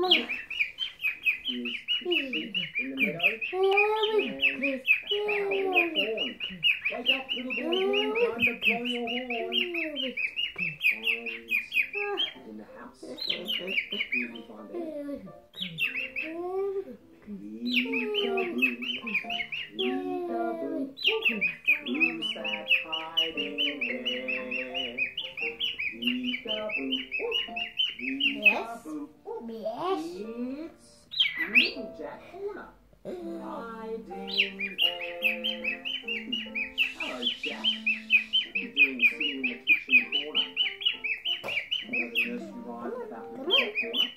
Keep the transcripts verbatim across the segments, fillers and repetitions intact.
sheep in the meadow. And wake up, little boy, horn, time to blow your horn. And in the house, who will you find there? Peekaboo, peekaboo, who's that hiding there? Peekaboo, peekaboo, Yes. it's Little Jack Horner hiding there. Hello, Jack. What are you doing sitting in the kitchen corner? You know the nursery rhyme about Little Jack Horner?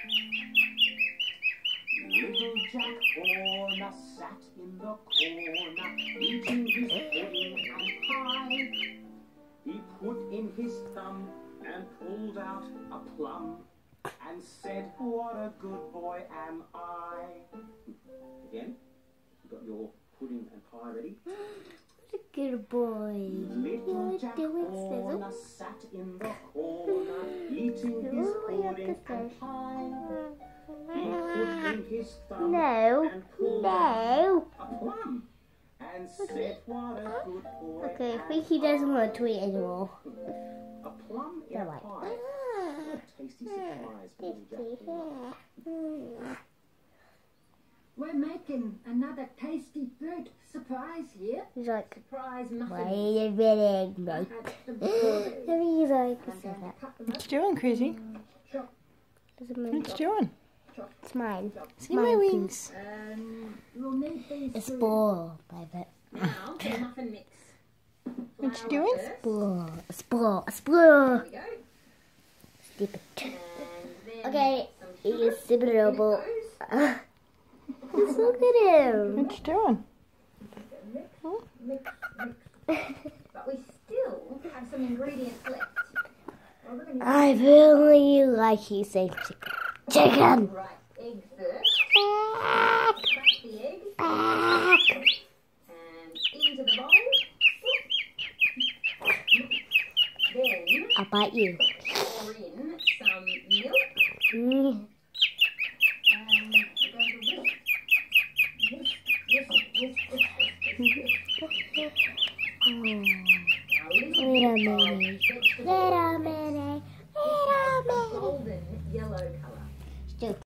Little Jack Horner sat in the corner, eating his pudding and pie. He put in his thumb and pulled out a plum and said, "What a good boy am I." Again, you got your pudding and pie ready? What a good boy. Little Jack Horner sat in the corner, eating his pudding and pie. He put in his thumb No. and pulled No. out a plum and said, "What a good boy Okay, I am think he doesn't want to eat anymore. A plum in They're a like, pie. What a tasty surprise for Little Jack Horner. We're making another tasty food surprise here. He's like, Surprise muffins. wait a minute, no. Add some strawberries. He's like, I'm going to cut them What up. you doing, Crazy? Chop, doesn't What move. you doing? It's mine. See my wings. Um, we'll need these It's two. ball, baby. Now, the muffin mix. What you Flour doing? first. Ball, a spore, a There spore. we go. Stupid. And then Okay, some he sugar. is sippable. In it goes. Just look at him. What you doing? Mix, mix, mix. But we still have some ingredients left. Well, we're gonna I really like you say chicken. Chicken. Right, egg first. Ah, Crack the egg ah. and into the bowl. Then I'll bite you. pour in some milk Mm. and we're going to whisk, whisk, whisk, whisk, whisk, whisk, whisk, whisk.